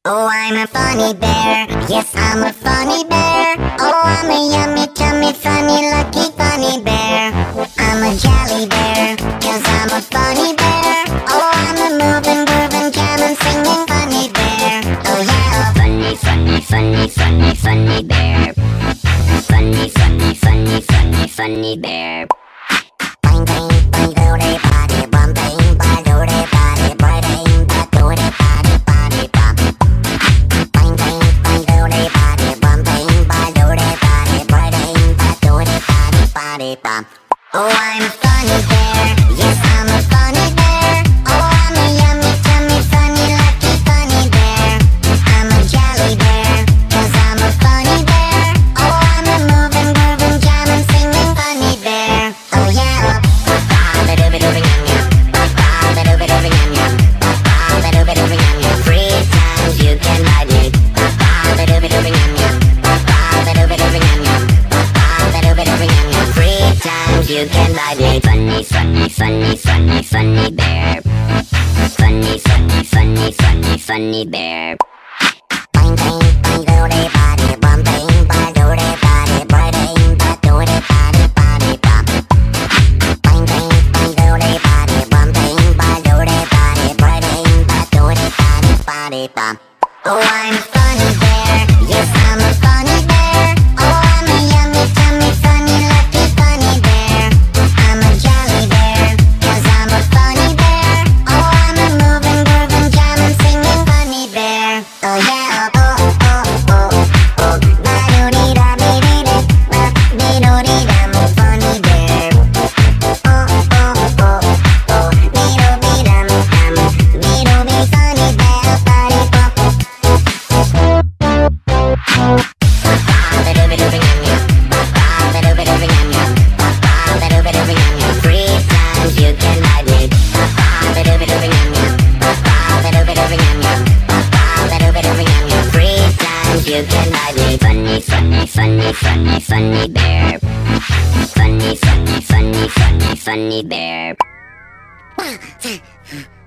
Oh, I'm a funny bear. Yes, I'm a funny bear. Oh, I'm a yummy, tummy, funny, lucky funny bear. I'm a jelly bear, 'cause I'm a funny bear. Oh, I'm a moving, grooving, jamming, singing funny bear. Oh yeah, funny, funny, funny, funny, funny bear. Funny, funny, funny, funny, funny bear. Bang, bang, bang, do they body, bum, bang, bang, do they body, bang, bang, bang, do they body, body, bum. Bang, bang, bang, do they body, bum, bang, bang, do they body, bang, bang, bang, do they body, body, bum. Oh, I'm a funny bear. Yes, I'm a funny bear. Oh, I'm a yummy, tummy, funny, lucky funny bear. I'm a jelly bear, 'cause I'm a funny bear. Oh, I'm a moving, grooving, jamming, singing funny bear. Oh yeah. Three times you can ride me. Three times you can ride me. Funny, funny, funny, funny, funny bear. Funny, funny, funny, funny, funny bear. Bang, bang, bang, do they body, bum, bang, bang, do they body, bang, bang, bang, do they body, body, bum. Bang, bang, bang, do they body, bum, bang, bang, do they body, bang, bang, bang, do they body, body, bum. Oh, I'm a funny bear. Yes, I'm a funny bear. Oh, I'm a yummy, tummy, funny, lucky funny bear. I'm a jelly bear, 'cause I'm a funny bear. Oh, I'm a moving, grooving, jamming, singing funny bear. Oh yeah, oh, oh, oh, oh. Ba-do-dee-da-dee-dee-dee, ba-dee-do-dee-dum, funny bear. Oh, oh, oh, oh. Dee-do-dee-dum, dee-do-dee, funny bear, funny pop. Three times you can ride me. Three times you can ride me. Funny, funny, funny, funny, funny bear. Funny, funny, funny, funny, funny bear.